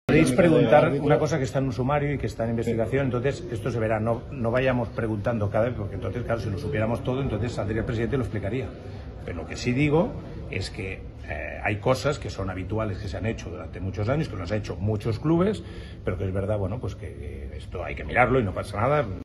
Podéis preguntar una cosa que está en un sumario y que está en investigación, entonces esto se verá, no vayamos preguntando cada vez, porque entonces, claro, si lo supiéramos todo, entonces saldría el presidente y lo explicaría. Pero lo que sí digo es que hay cosas que son habituales, que se han hecho durante muchos años, que los han hecho muchos clubes, pero que es verdad, bueno, pues que esto hay que mirarlo y no pasa nada.